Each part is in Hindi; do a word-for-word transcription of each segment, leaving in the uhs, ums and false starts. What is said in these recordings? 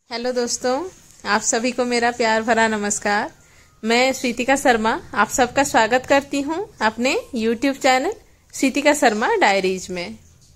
हेलो दोस्तों, आप सभी को मेरा प्यार भरा नमस्कार। मैं स्वीतिका शर्मा आप सबका स्वागत करती हूं अपने YouTube channel Sweetika Sharma diaries में।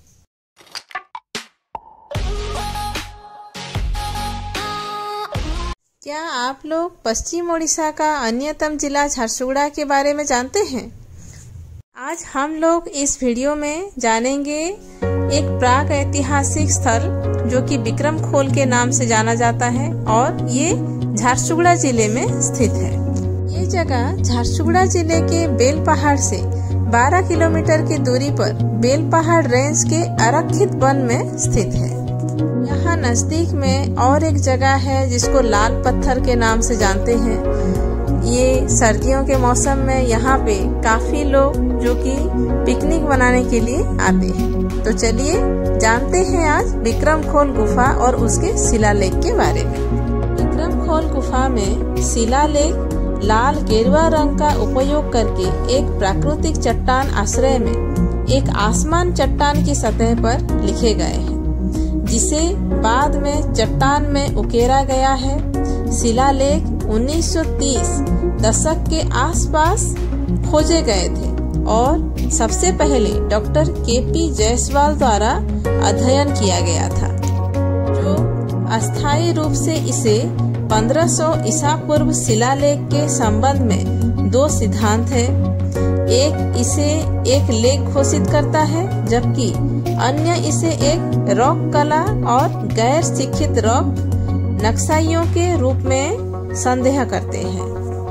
क्या आप लोग पश्चिम ओडिशा का अन्यतम जिला झारसुगुड़ा के बारे में जानते हैं? आज हम लोग इस वीडियो में जानेंगे एक प्राग ऐतिहासिक स्थल जो कि विक्रम खोल के नाम से जाना जाता है और ये झारसुगुड़ा जिले में स्थित है। ये जगह झारसुगुड़ा जिले के बेल पहाड़ से बारह किलोमीटर की दूरी पर बेल पहाड़ रेंज के आरक्षित वन में स्थित है। यहाँ नजदीक में और एक जगह है जिसको लाल पत्थर के नाम से जानते हैं। ये सर्दियों के मौसम में यहाँ पे काफी लोग जो कि पिकनिक मनाने के लिए आते हैं। तो चलिए जानते हैं आज विक्रम खोल गुफा और उसके शिलालेख के बारे में। विक्रम खोल गुफा में शिलालेख लाल गेरुआ रंग का उपयोग करके एक प्राकृतिक चट्टान आश्रय में एक आसमान चट्टान की सतह पर लिखे गए हैं, जिसे बाद में चट्टान में उकेरा गया है। शिलालेख उन्नीस सौ तीस दशक के आसपास खोजे गए थे और सबसे पहले डॉक्टर के पी जायसवाल द्वारा अध्ययन किया गया था, जो अस्थायी रूप से इसे पंद्रह सौ ईसा पूर्व शिलालेख के संबंध में दो सिद्धांत है। एक इसे एक लेख घोषित करता है, जबकि अन्य इसे एक रॉक कला और गैर शिक्षित रॉक नक्शाइयों के रूप में संदेह करते हैं।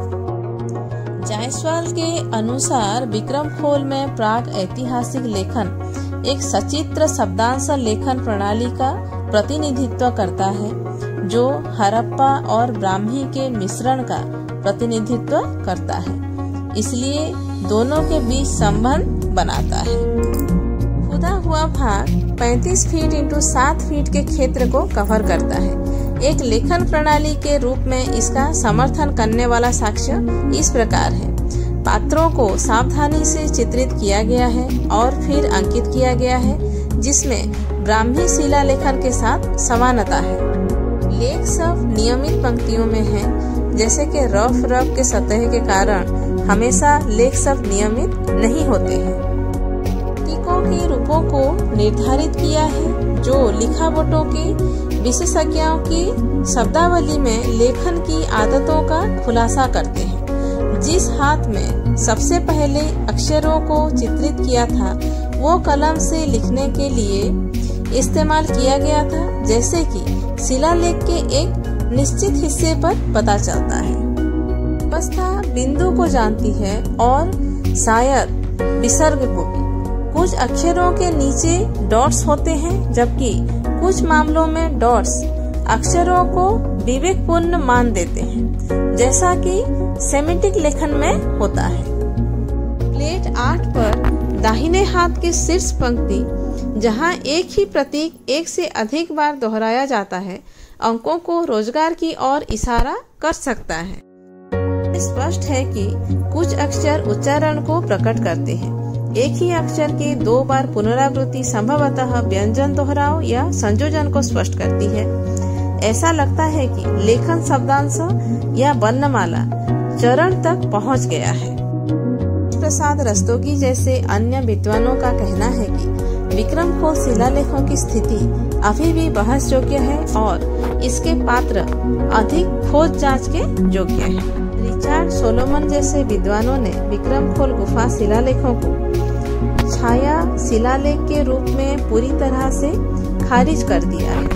जायसवाल के अनुसार विक्रम खोल में प्राग ऐतिहासिक लेखन एक सचित्र शब्दांश लेखन प्रणाली का प्रतिनिधित्व करता है, जो हड़प्पा और ब्राह्मी के मिश्रण का प्रतिनिधित्व करता है, इसलिए दोनों के बीच संबंध बनाता है। खुदा हुआ भाग पैंतीस फीट इंटू सात फीट के क्षेत्र को कवर करता है। एक लेखन प्रणाली के रूप में इसका समर्थन करने वाला साक्ष्य इस प्रकार है। पात्रों को सावधानी से चित्रित किया गया है और फिर अंकित किया गया है, जिसमें ब्राह्मी शिला लेखन के साथ समानता है। लेख सब नियमित पंक्तियों में है, जैसे कि रफ रफ के सतह के कारण हमेशा लेख सब नियमित नहीं होते हैं। टीकों के रूपों को निर्धारित किया है, जो लिखावटों की विशेषज्ञों की शब्दावली में लेखन की आदतों का खुलासा करते हैं। जिस हाथ में सबसे पहले अक्षरों को चित्रित किया था, वो कलम से लिखने के लिए इस्तेमाल किया गया था, जैसे कि शिलालेख के एक निश्चित हिस्से पर पता चलता है। अवस्था बिंदु को जानती है और शायद विसर्ग को भी। कुछ अक्षरों के नीचे डॉट्स होते हैं, जबकि कुछ मामलों में डॉट्स अक्षरों को विवेकपूर्ण मान देते हैं, जैसा कि सेमेटिक लेखन में होता है। प्लेट आठ पर दाहिने हाथ के शीर्ष पंक्ति, जहां एक ही प्रतीक एक से अधिक बार दोहराया जाता है, अंकों को रोजगार की ओर इशारा कर सकता है। स्पष्ट है कि कुछ अक्षर उच्चारण को प्रकट करते हैं। एक ही अक्षर के दो बार पुनरावृत्ति संभवतः व्यंजन दोहराव या संयोजन को स्पष्ट करती है। ऐसा लगता है कि लेखन शब्दांश या वर्णमाला चरण तक पहुंच गया है। प्रसाद रस्तोगी जैसे अन्य विद्वानों का कहना है कि विक्रम खोल शिलालेखों की स्थिति अभी भी बहस योग्य है और इसके पात्र अधिक खोज जांच के योग्य हैं। रिचर्ड सोलोमन जैसे विद्वानों ने विक्रम खोल गुफा शिलालेखों को छाया शिलालेख के रूप में पूरी तरह से खारिज कर दिया है।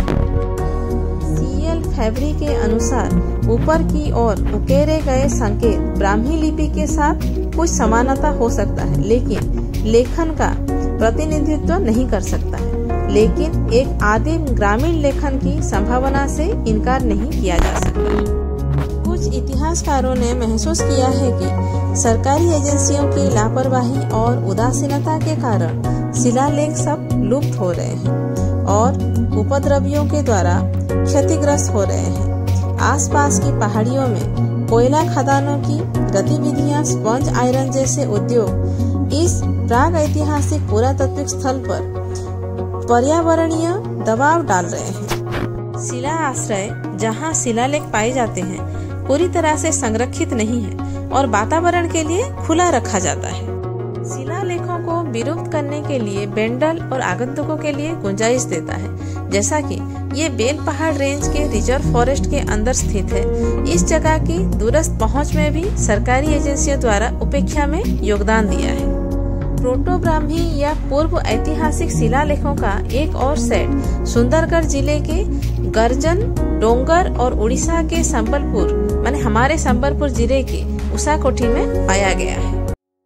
सी एल फैब्री के अनुसार ऊपर की ओर उकेरे गए संकेत ब्राह्मी लिपि के साथ कुछ समानता हो सकता है, लेकिन लेखन का प्रतिनिधित्व नहीं कर सकता है। लेकिन एक आदिम ग्रामीण लेखन की संभावना से इनकार नहीं किया जा सकता। कुछ इतिहासकारों ने महसूस किया है कि सरकारी एजेंसियों की लापरवाही और उदासीनता के कारण शिलालेख सब लुप्त हो रहे हैं और उपद्रवियों के द्वारा क्षतिग्रस्त हो रहे हैं। आसपास की पहाड़ियों में कोयला खदानों की गतिविधियां, स्पंज आयरन जैसे उद्योग इस प्राग ऐतिहासिक पुरातात्विक स्थल पर पर्यावरणीय दबाव डाल रहे हैं। शिला आश्रय जहाँ शिलालेख पाए जाते हैं पूरी तरह से संरक्षित नहीं है और वातावरण के लिए खुला रखा जाता है। शिलालेखों को विलुप्त करने के लिए बेंडल और आगंतुकों के लिए गुंजाइश देता है, जैसा कि ये बेल पहाड़ रेंज के रिजर्व फॉरेस्ट के अंदर स्थित है। इस जगह की दूरस्थ पहुंच में भी सरकारी एजेंसियों द्वारा उपेक्षा में योगदान दिया है। प्रोटो ब्राह्मी या पूर्व ऐतिहासिक शिलालेखों का एक और सेट सुंदरगढ़ जिले के गर्जन डोंगर और उड़ीसा के संबलपुर माने हमारे संबलपुर जिले के उसाकोठी में पाया गया है।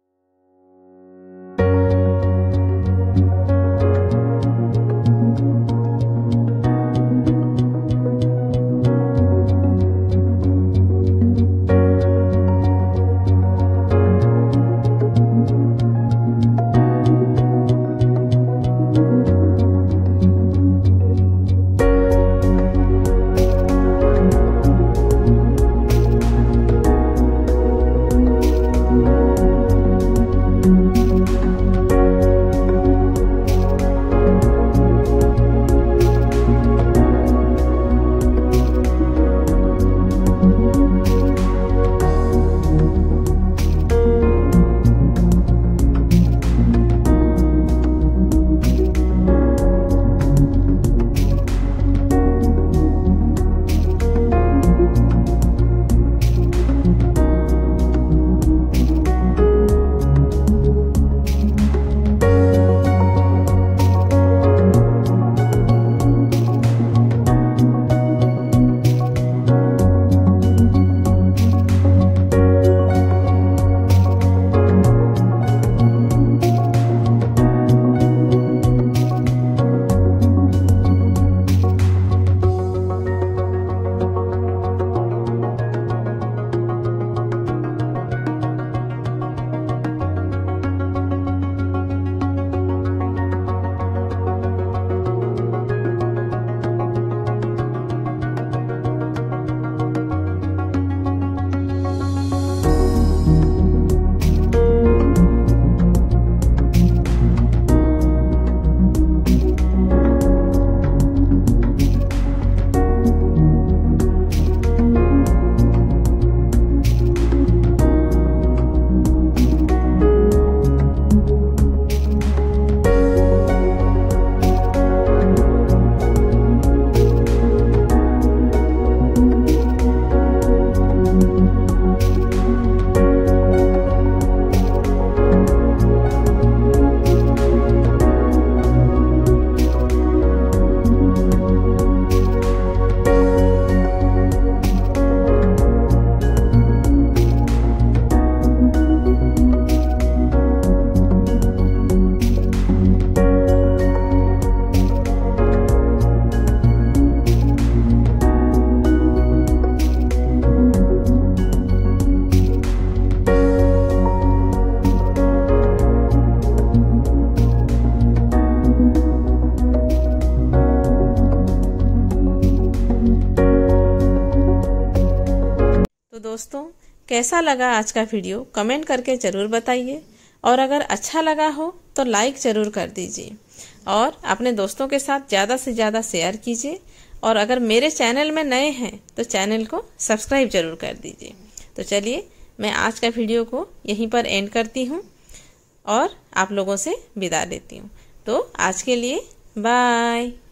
दोस्तों कैसा लगा आज का वीडियो कमेंट करके जरूर बताइए, और अगर अच्छा लगा हो तो लाइक जरूर कर दीजिए और अपने दोस्तों के साथ ज़्यादा से ज़्यादा शेयर कीजिए। और अगर मेरे चैनल में नए हैं तो चैनल को सब्सक्राइब जरूर कर दीजिए। तो चलिए मैं आज का वीडियो को यहीं पर एंड करती हूँ और आप लोगों से विदा लेती हूँ। तो आज के लिए बाय।